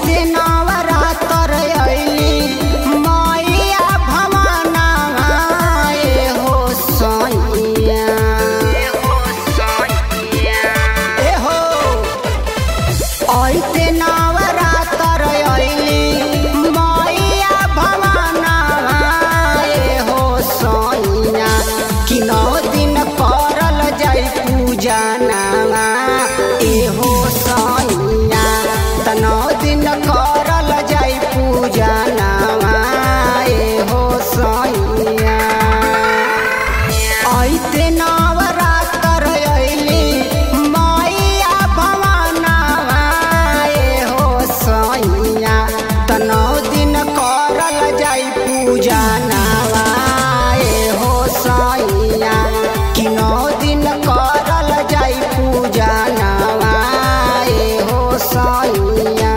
ऐसे नवरात्र अइली मैया भवाना हो सैया हो ऐसे नवरात्र अइली मैया भवाना हो सैया कि 9 दिन करल जाई पूजा नामा हो सैया त 9 दिन करल जाई पूजा नामा हो सैया ऐते नवरात्र अइली मैया भवाना हो सैया त 9 दिन करल जाई पूजा नामा हो सैया कि 9 दिन करल जाई पूजा नामा हो सैया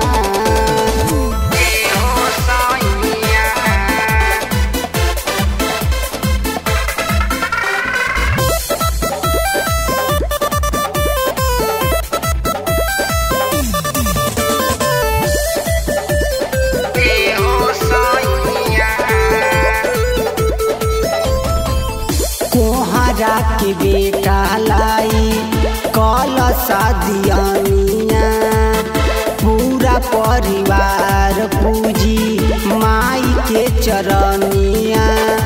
कोहरा के बेटा लाई कल शादियानिया पूरा परिवार पूजी माई के चरनिया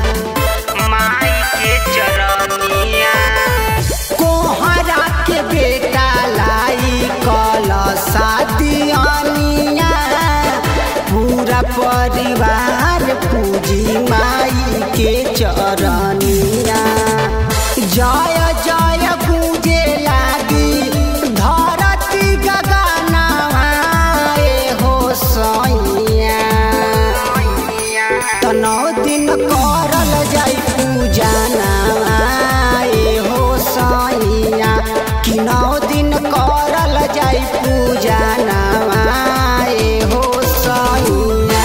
कोहरा के बेटा लाई कल शादियानिया पूरा परिवार पूजी माई के चरनिया जय जय पूजे लागी धरती गगनवा हो सैया त 9 दिन करल जाई पूजा नामा हो सैया कि 9 दिन करल जाई पूजा नामा हो सैया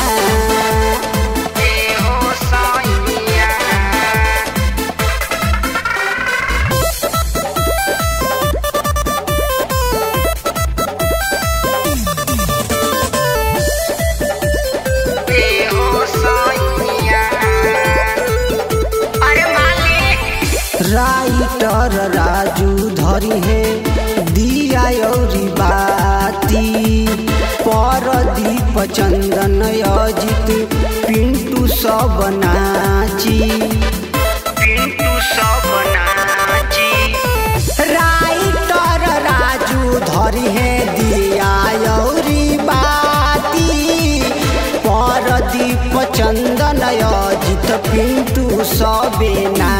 राइटर राजू धरी है दिया औरी बाती परदीप चंदन अजित पिंटू सब नाची राइटर राजू धरी है दिया औरी बाती परदीप चंदन अजित पिंटू सबे ना